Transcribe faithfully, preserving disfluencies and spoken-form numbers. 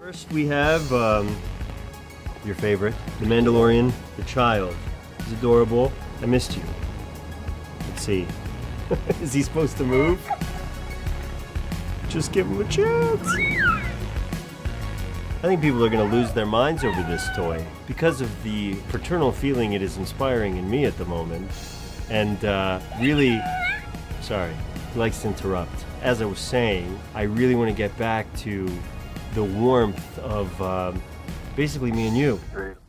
First we have um, your favorite, the Mandalorian, the child. He's adorable. I missed you. Let's see. Is he supposed to move? Just give him a chance. I think people are going to lose their minds over this toy because of the paternal feeling it is inspiring in me at the moment. And uh, really, sorry, he likes to interrupt. As I was saying, I really want to get back to the warmth of um, basically me and you.